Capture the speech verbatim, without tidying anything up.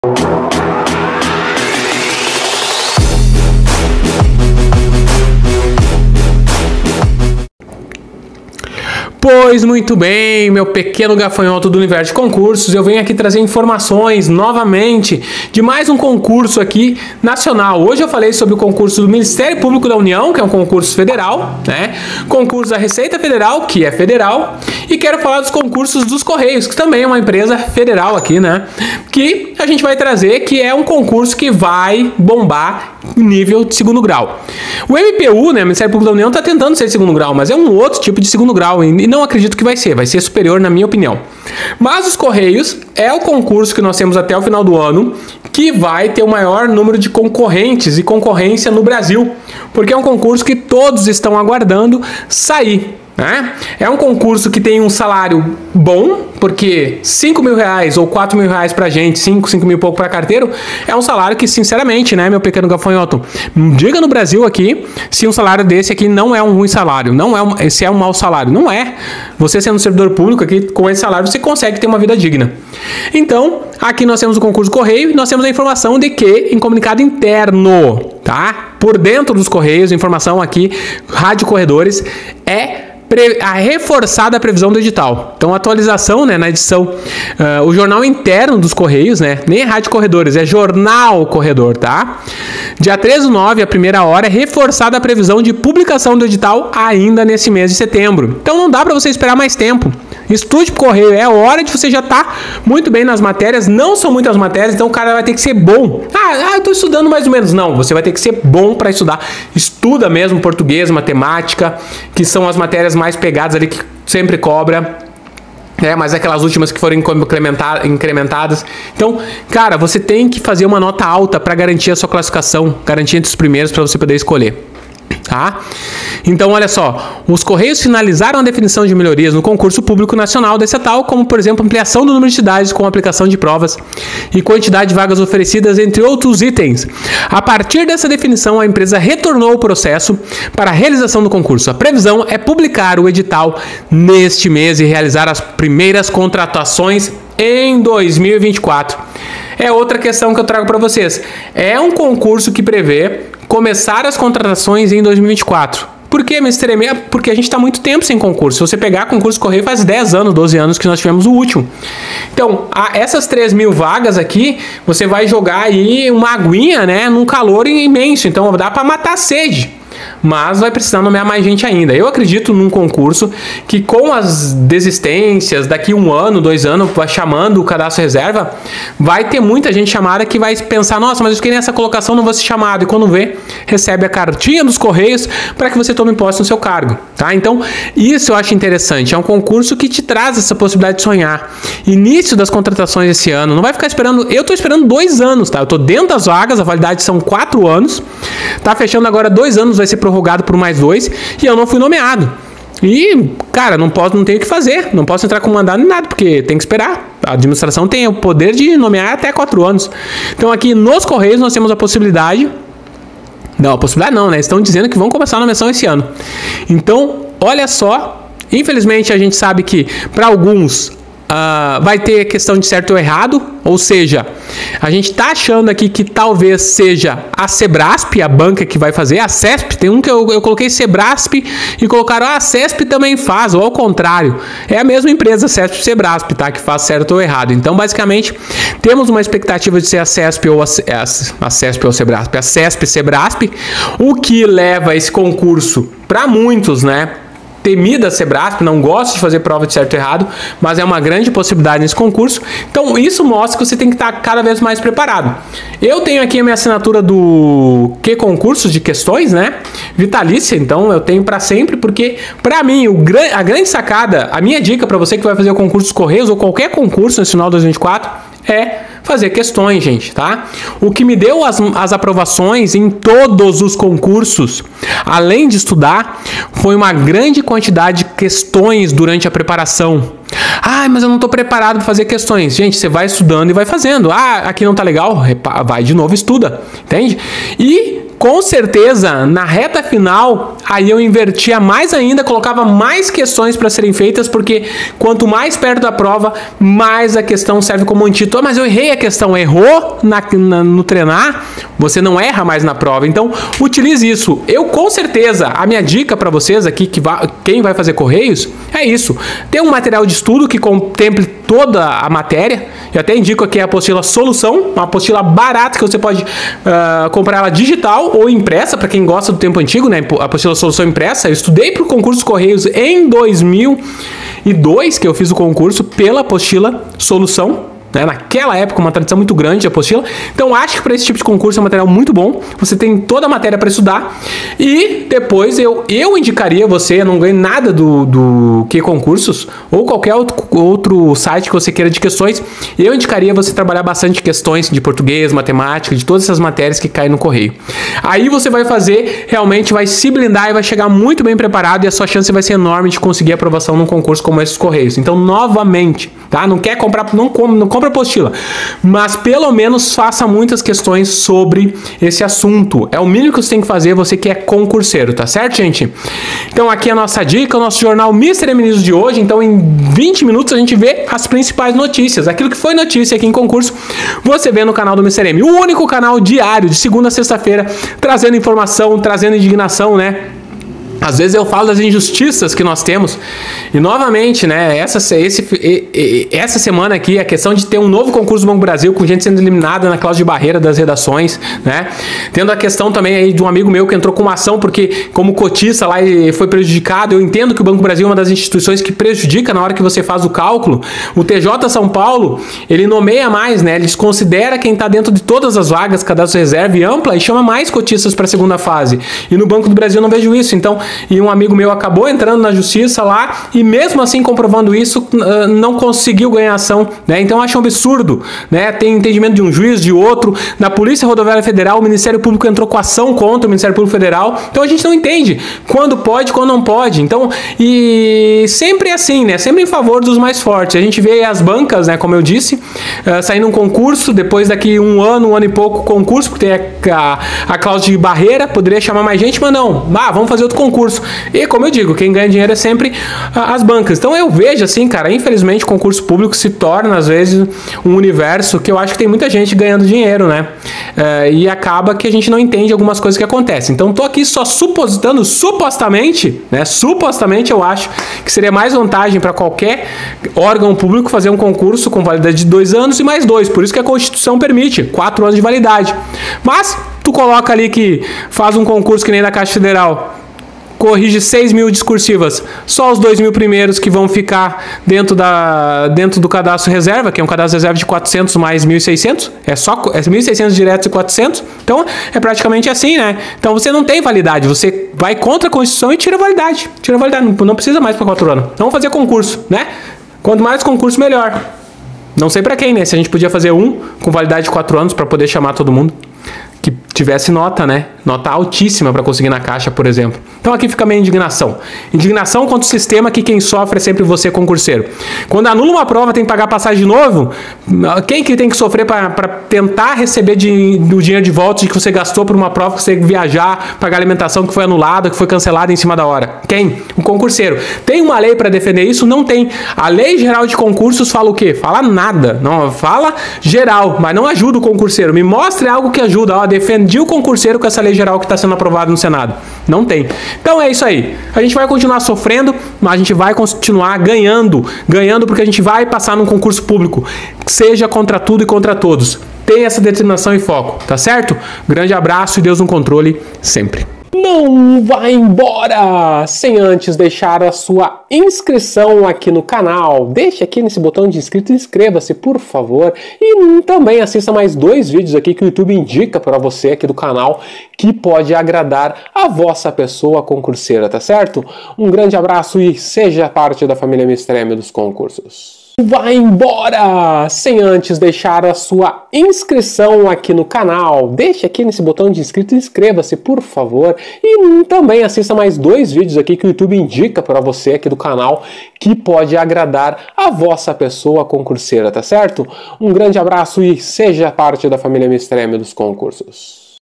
Pois muito bem, meu pequeno gafanhoto do universo de concursos, eu venho aqui trazer informações novamente de mais um concurso aqui nacional. Hoje eu falei sobre o concurso do Ministério Público da União, que é um concurso federal, né? Concurso da Receita Federal, que é federal, e quero falar dos concursos dos Correios, que também é uma empresa federal aqui, né? Que a gente vai trazer, que é um concurso que vai bombar nível de segundo grau. O M P U, né, Ministério Público da União, está tentando ser de segundo grau, mas é um outro tipo de segundo grau e não acredito que vai ser, vai ser superior na minha opinião. Mas os Correios é o concurso que nós temos até o final do ano que vai ter o maior número de concorrentes e concorrência no Brasil, porque é um concurso que todos estão aguardando sair. Né? É um concurso que tem um salário bom, porque cinco mil reais ou quatro mil reais pra gente, cinco, cinco mil e pouco pra carteiro, é um salário que, sinceramente, né, meu pequeno gafanhoto, diga no Brasil aqui se um salário desse aqui não é um ruim salário, não é um, se é um mau salário, não é. Você sendo servidor público aqui, com esse salário, você consegue ter uma vida digna. Então, aqui nós temos o concurso Correio e nós temos a informação de que, em comunicado interno, tá? Por dentro dos Correios, informação aqui, Rádio Corredores, é a reforçada previsão do edital. Então, atualização, né, na edição, uh, o jornal interno dos Correios, né, nem é Rádio Corredores, é Jornal Corredor, tá? Dia treze do nove, a primeira hora, é reforçada a previsão de publicação do edital ainda nesse mês de setembro. Então, não dá para você esperar mais tempo. Estude pro Correio, é hora de você já estar tá muito bem nas matérias, não são muitas matérias, então o cara vai ter que ser bom. Ah, ah eu tô estudando mais ou menos. Não, você vai ter que ser bom para estudar. Estuda mesmo português, matemática, que são as matérias mais pegadas ali que sempre cobra. É, mas aquelas últimas que foram incrementadas. Então, cara, você tem que fazer uma nota alta para garantir a sua classificação, garantir entre os primeiros para você poder escolher. Tá? Então, olha só, os Correios finalizaram a definição de melhorias no concurso público nacional desse tal, como, por exemplo, ampliação do número de cidades com aplicação de provas e quantidade de vagas oferecidas, entre outros itens. A partir dessa definição, a empresa retornou o processo para a realização do concurso. A previsão é publicar o edital neste mês e realizar as primeiras contratações em dois mil e vinte e quatro. É outra questão que eu trago para vocês. É um concurso que prevê começar as contratações em dois mil e vinte e quatro. Por quê, mister M? Porque a gente está muito tempo sem concurso. Se você pegar concurso Correio, faz dez anos, doze anos que nós tivemos o último. Então, a, essas três mil vagas aqui, você vai jogar aí uma aguinha, né, num calor imenso. Então, dá para matar a sede. Mas vai precisar nomear mais gente ainda. Eu acredito num concurso que, com as desistências, daqui um ano, dois anos, vai chamando o cadastro reserva, vai ter muita gente chamada que vai pensar, nossa, mas eu fiquei nessa colocação, não vou ser chamado. E quando vê, recebe a cartinha dos Correios para que você tome posse no seu cargo. Tá? Então, isso eu acho interessante. É um concurso que te traz essa possibilidade de sonhar. Início das contratações esse ano. Não vai ficar esperando... Eu estou esperando dois anos, tá? Eu estou dentro das vagas, a validade são quatro anos. Tá fechando agora dois anos, vai ser prorrogado por mais dois, e eu não fui nomeado. E, cara, não posso, não tenho o que fazer, não posso entrar com mandado nem nada, porque tem que esperar. A administração tem o poder de nomear até quatro anos. Então, aqui nos Correios nós temos a possibilidade... Não, a possibilidade não, né? Estão dizendo que vão começar a nomeação esse ano. Então, olha só, infelizmente a gente sabe que para alguns... Uh, vai ter questão de certo ou errado, ou seja, a gente está achando aqui que talvez seja a Sebrasp, a banca que vai fazer, a CESP, tem um que eu, eu coloquei Sebrasp e colocaram, ah, a CESP também faz, ou ao contrário, é a mesma empresa, CESP e Sebrasp, tá, que faz certo ou errado. Então, basicamente, temos uma expectativa de ser a CESP ou a, a, a CESP ou a Sebrasp, a CESP e Sebrasp, o que leva esse concurso para muitos, né, temida Sebrasp, não gosta de fazer prova de certo e errado, mas é uma grande possibilidade nesse concurso. Então, isso mostra que você tem que estar cada vez mais preparado. Eu tenho aqui a minha assinatura do Que Concursos de Questões, né? Vitalícia, então eu tenho para sempre, porque para mim, o, a grande sacada, a minha dica para você que vai fazer o concurso dos Correios ou qualquer concurso nesse final de dois mil e vinte e quatro é fazer questões, gente, tá? O que me deu as, as aprovações em todos os concursos, além de estudar, foi uma grande quantidade de questões durante a preparação. Ah, mas eu não estou preparado para fazer questões. Gente, você vai estudando e vai fazendo. Ah, aqui não tá legal? Vai de novo, estuda, entende? E com certeza, na reta final, aí eu invertia mais ainda, colocava mais questões para serem feitas, porque quanto mais perto da prova, mais a questão serve como antídoto. Ah, mas eu errei a questão, errou na, na, no treinar, você não erra mais na prova. Então, utilize isso. Eu, com certeza, a minha dica para vocês aqui, que vai, quem vai fazer Correios, é isso. Tem um material de estudo que contemple toda a matéria. Eu até indico aqui a apostila Solução, uma apostila barata que você pode uh, comprar ela digital ou impressa, para quem gosta do tempo antigo, né? A apostila Solução impressa. Eu estudei para o concurso Correios em dois mil e dois, que eu fiz o concurso pela apostila Solução. Né? Naquela época, uma tradição muito grande de apostila. Então, acho que para esse tipo de concurso é um material muito bom. Você tem toda a matéria para estudar. E depois eu, eu indicaria você, eu não ganho nada do, do que concursos, ou qualquer outro, outro site que você queira de questões, eu indicaria você trabalhar bastante questões de português, matemática, de todas essas matérias que caem no correio. Aí você vai fazer, realmente vai se blindar e vai chegar muito bem preparado, e a sua chance vai ser enorme de conseguir aprovação num concurso como esses Correios. Então, novamente, tá? Não quer comprar, não compra, não compra apostila, mas pelo menos faça muitas questões sobre esse assunto. É o mínimo que você tem que fazer, você que é concurseiro, tá certo, gente? Então aqui é a nossa dica, o nosso jornal Mister M News de hoje. Então em vinte minutos a gente vê as principais notícias, aquilo que foi notícia aqui em concurso, você vê no canal do Mister M, o único canal diário, de segunda a sexta-feira, trazendo informação, trazendo indignação, né? Às vezes eu falo das injustiças que nós temos. E novamente, né, essa, esse, essa semana aqui, a questão de ter um novo concurso do Banco do Brasil, com gente sendo eliminada na cláusula de barreira das redações, né? Tendo a questão também aí de um amigo meu que entrou com uma ação porque, como cotista lá, ele foi prejudicado. Eu entendo que o Banco do Brasil é uma das instituições que prejudica na hora que você faz o cálculo. O T J São Paulo, ele nomeia mais, né? Ele desconsidera quem está dentro de todas as vagas, cadastro reserva e ampla, e chama mais cotistas para a segunda fase. E no Banco do Brasil eu não vejo isso. Então, e um amigo meu acabou entrando na justiça lá e mesmo assim, comprovando isso, não conseguiu ganhar ação, né? Então eu acho um absurdo, né? Tem entendimento de um juiz, de outro. Na Polícia Rodoviária Federal, o Ministério Público entrou com ação contra o Ministério Público Federal. Então a gente não entende quando pode, quando não pode. Então, e sempre assim, né? Sempre em favor dos mais fortes. A gente vê as bancas, né? Como eu disse, uh, saindo um concurso, depois daqui um ano, um ano e pouco, concurso, porque tem a, a, a cláusula de barreira, poderia chamar mais gente, mas não. Ah, vamos fazer outro concurso. E como eu digo, quem ganha dinheiro é sempre as bancas. Então eu vejo assim, cara, infelizmente o concurso público se torna às vezes um universo que eu acho que tem muita gente ganhando dinheiro, né? É, e acaba que a gente não entende algumas coisas que acontecem. Então tô aqui só supositando, supostamente, né? Supostamente eu acho que seria mais vantagem para qualquer órgão público fazer um concurso com validade de dois anos e mais dois. Por isso que a Constituição permite quatro anos de validade. Mas tu coloca ali que faz um concurso que nem da Caixa Federal, corrige seis mil discursivas, só os dois mil primeiros que vão ficar dentro, da, dentro do cadastro reserva, que é um cadastro reserva de quatrocentos mais mil e seiscentos, é só é mil e seiscentos diretos e quatrocentos, então é praticamente assim, né? Então você não tem validade, você vai contra a Constituição e tira a validade, tira a validade, não, não precisa mais para quatro anos, então vamos fazer concurso, né? Quanto mais concurso, melhor. Não sei para quem, né? Se a gente podia fazer um com validade de quatro anos para poder chamar todo mundo que tivesse nota, né? Nota altíssima para conseguir na Caixa, por exemplo. Então aqui fica a minha indignação. Indignação contra o sistema que quem sofre é sempre você, concurseiro. Quando anula uma prova, tem que pagar passagem de novo, quem que tem que sofrer para tentar receber de, o dinheiro de volta de que você gastou por uma prova, que você tem que viajar, pagar alimentação que foi anulada, que foi cancelada em cima da hora? Quem? O concurseiro. Tem uma lei para defender isso? Não tem. A Lei Geral de Concursos fala o quê? Fala nada. Não, fala geral, mas não ajuda o concurseiro. Me mostre algo que ajuda. Ó, defendi o concurseiro com essa lei geral que está sendo aprovada no Senado. Não tem. Então é isso aí. A gente vai continuar sofrendo, mas a gente vai continuar ganhando. Ganhando porque a gente vai passar num concurso público. Seja contra tudo e contra todos. Tenha essa determinação e foco, tá certo? Grande abraço e Deus no controle sempre. Não vai embora sem antes deixar a sua inscrição aqui no canal. Deixe aqui nesse botão de inscrito e inscreva-se, por favor. E também assista mais dois vídeos aqui que o YouTube indica para você aqui do canal que pode agradar a vossa pessoa concurseira, tá certo? Um grande abraço e seja parte da família Mister M dos concursos. Vai embora sem antes deixar a sua inscrição aqui no canal. Deixe aqui nesse botão de inscrito e inscreva-se, por favor. E também assista mais dois vídeos aqui que o YouTube indica para você aqui do canal que pode agradar a vossa pessoa concurseira, tá certo? Um grande abraço e seja parte da família Mister M dos concursos.